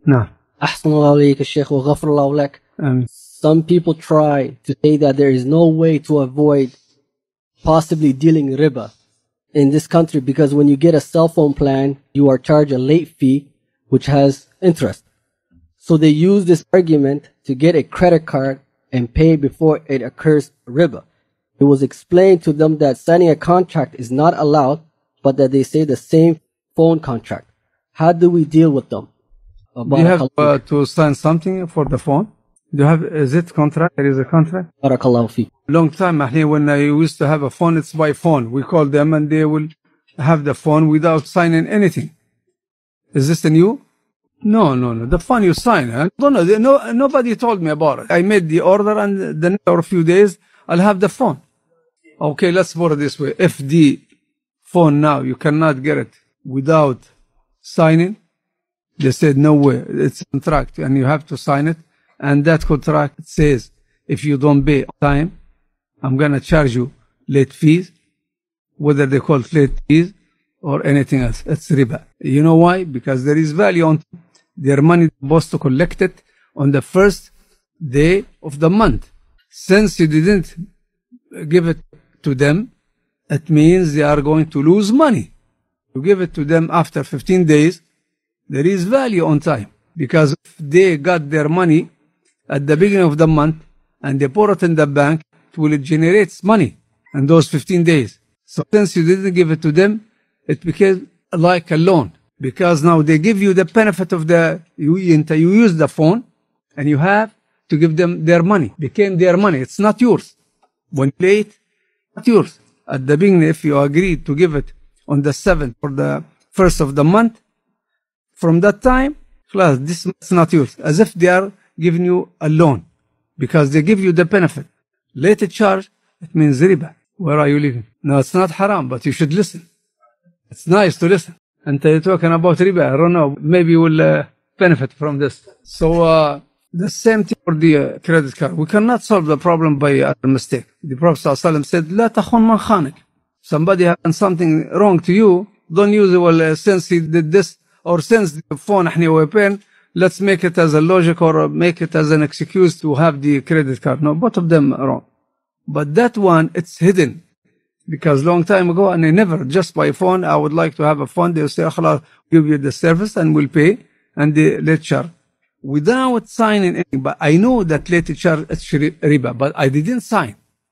نعم. أحسن الله عليك الشيخ وغفر الله لك. Some people try to say that there is no way to avoid possibly dealing riba in this country, because when you get a cell phone plan, you are charged a late fee which has interest. So they use this argument to get a credit card and pay before it occurs riba. It was explained to them that signing a contract is not allowed, but that they say the same phone contract. How do we deal with them? Do you have to sign something for the phone? Do you have, is it contract? There is a contract? Barakallahu fi. Long time, when I used to have a phone, it's by phone. We call them and they will have the phone without signing anything. Is this the new? No. The phone you sign. Huh? Nobody told me about it. I made the order and the next few days, I'll have the phone. Okay, let's put it this way. If the phone now, you cannot get it without signing, they said, no way, it's a contract and you have to sign it. And that contract says, if you don't pay on time, I'm going to charge you late fees, whether they call it late fees or anything else. It's riba. You know why? Because there is value on their money, supposed to collect it on the first day of the month. Since you didn't give it to them, it means they are going to lose money. You give it to them after 15 days, there is value on time. Because if they got their money at the beginning of the month and they put it in the bank, it will generate money in those 15 days. So since you didn't give it to them, it became like a loan. Because now they give you the benefit of you use the phone and you have to give them their money. Became their money. It's not yours. When late, not yours. At the beginning, if you agreed to give it on the 7th or the 1st of the month, from that time, this is not yours. As if they are giving you a loan. Because they give you the benefit. Late charge, it means riba. Where are you living? No, it's not haram, but you should listen. It's nice to listen. And you're talking about riba. I don't know. Maybe you will benefit from this. So, the same thing for the credit card. We cannot solve the problem by a mistake. The Prophet ﷺ said, لا تخن من خانك. Somebody has done something wrong to you, don't use it, well, since he did this, or since the phone احنا weapon, let's make it as a logic or make it as an excuse to have the credit card. No, both of them are wrong. But that one, it's hidden. Because long time ago, and I never, just by phone, I would like to have a phone. They'll say, "Khalas, give you the service and we'll pay." And they let charge. Without signing anything. But I know that later charge, it's riba. But I didn't sign.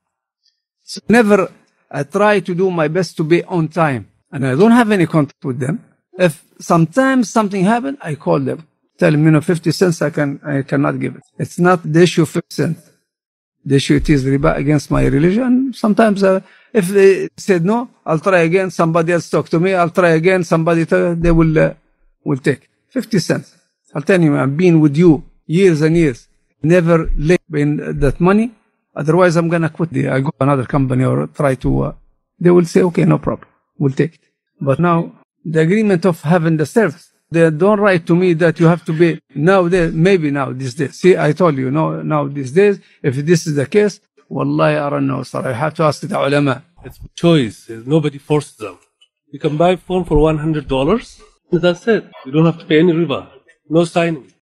So never, I try to do my best to pay on time. And I don't have any contact with them. If sometimes something happened, I call them. Tell them, 50 cents, I cannot give it. It's not the issue 50 cents. The issue it is riba against my religion. Sometimes if they said no, I'll try again. Somebody else talk to me. I'll try again. Somebody they will take 50 cents. I'll tell you, I've been with you years and years. Never late in that money. Otherwise, I'm gonna quit. I go to another company or try to. They will say, okay, no problem. We'll take it. But now the agreement of having the service. They don't write to me that you have to pay now, maybe now, these days. See, I told you, no, now, these days, if this is the case, wallahi, I don't know, sir. I have to ask the ulama. It's choice. Nobody forces them. You can buy a phone for $100. That's it. You don't have to pay any riba. No signing.